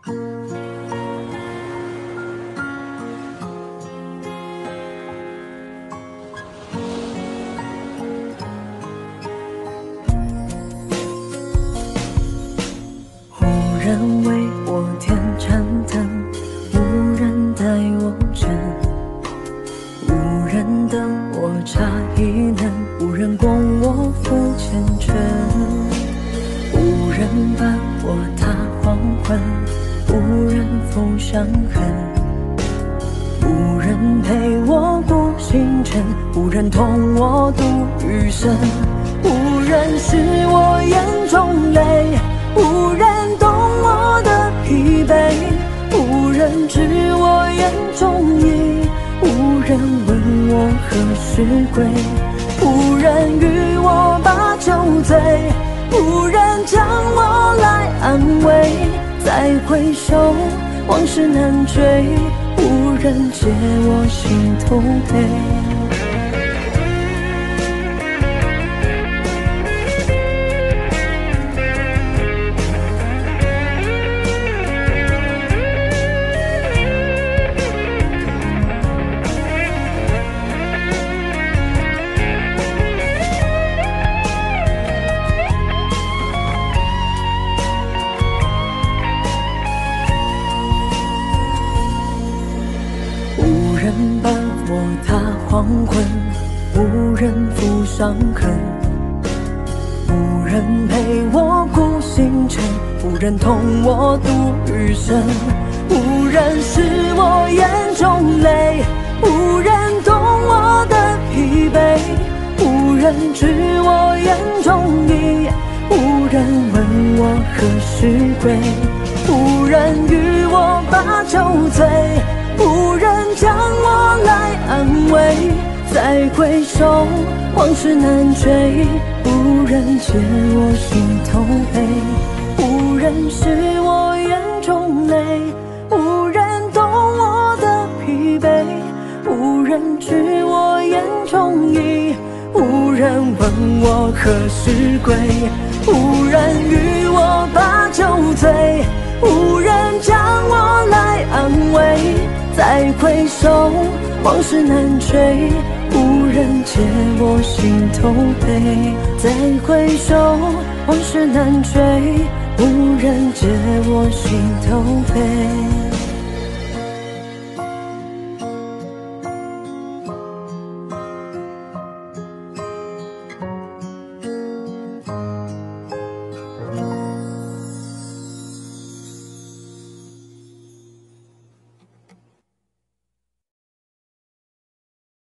无人为我添盏灯，无人带我枕，无人等我茶一冷，无人供我付前程，无人伴我踏黄昏，无人抚伤痕，无人陪我过星辰，无人同我度余生，无人是我眼中泪，无人懂我的疲惫，无人知我眼中意，无人问我何时归，无人与我把酒醉，无人将我来安慰，再回首往事难追，无人解我心头悲。无人伴我踏黄昏，无人抚伤痕，无人陪我顾星辰，无人同我度余生，无人是我眼中泪，无人懂我的疲惫，无人知我眼中意，无人问我何时归，无人与我把酒醉，无人将我来安慰，再回首往事难追，无人解我心头悲，无人是我眼中泪，无人懂我的疲惫，无人知我眼中意，无人问我何时归，无人与我把酒醉，无人将我来安慰，再回首往事难追，无人解我心头悲，再回首往事难追，无人解我心头悲。